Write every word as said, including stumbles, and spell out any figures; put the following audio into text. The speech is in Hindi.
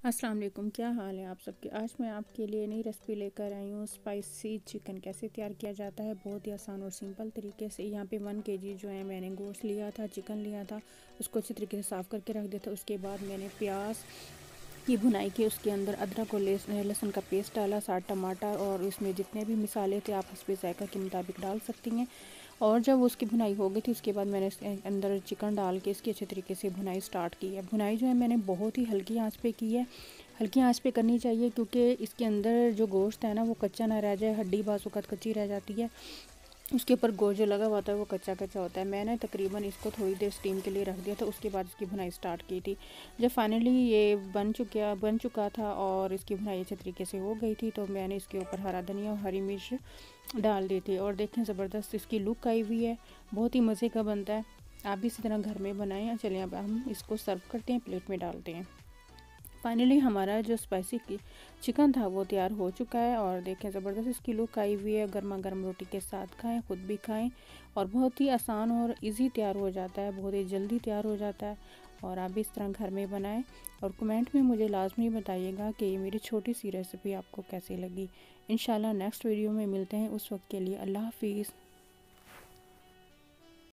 अस्सलाम वालेकुम, क्या हाल है आप सबके। आज मैं आपके लिए नई रेसिपी लेकर आई हूँ। स्पाइसी चिकन कैसे तैयार किया जाता है, बहुत ही आसान और सिंपल तरीके से। यहाँ पे वन केजी जो है मैंने गोश्त लिया था, चिकन लिया था, उसको अच्छी तरीके से साफ़ करके रख दिया था। उसके बाद मैंने प्याज की भुनाई की, उसके अंदर अदरक और लहसुन का पेस्ट डाला, साथ टमाटर, और इसमें जितने भी मिसाले थे आप उस पर जायका के मुताबिक डाल सकती हैं। और जब उसकी भुनाई हो गई थी उसके बाद मैंने इसके अंदर चिकन डाल के इसकी अच्छे तरीके से भुनाई स्टार्ट की है। भुनाई जो है मैंने बहुत ही हल्की आंच पे की है। हल्की आंच पे करनी चाहिए क्योंकि इसके अंदर जो गोश्त है ना वो कच्चा ना रह जाए, हड्डी बाजुकात कच्ची रह जाती है, उसके ऊपर गोश्त जो लगा हुआ होता है वो कच्चा कच्चा होता है। मैंने तकरीबन इसको थोड़ी देर स्टीम के लिए रख दिया था, उसके बाद इसकी भुनाई स्टार्ट की थी। जब फाइनली ये बन चुका बन चुका था और इसकी भुनाई अच्छे तरीके से हो गई थी तो मैंने इसके ऊपर हरा धनिया और हरी मिर्च डाल दी थी। और देखें ज़बरदस्त इसकी लुक आई हुई है, बहुत ही मज़े का बनता है। आप भी इसी तरह घर में बनाएं। चलिए अब हम इसको सर्व करते हैं, प्लेट में डालते हैं। फाइनली हमारा जो स्पाइसी की चिकन था वो तैयार हो चुका है और देखें ज़बरदस्त इसकी लुक आई हुई है। गर्मा गर्म रोटी के साथ खाएं, ख़ुद भी खाएं, और बहुत ही आसान और इजी तैयार हो जाता है, बहुत ही जल्दी तैयार हो जाता है। और आप भी इस तरह घर में बनाएं और कमेंट में मुझे लाजमी बताइएगा कि ये मेरी छोटी सी रेसिपी आपको कैसी लगी। इंशाल्लाह नेक्स्ट वीडियो में मिलते हैं, उस वक्त के लिए अल्लाह हाफिज़।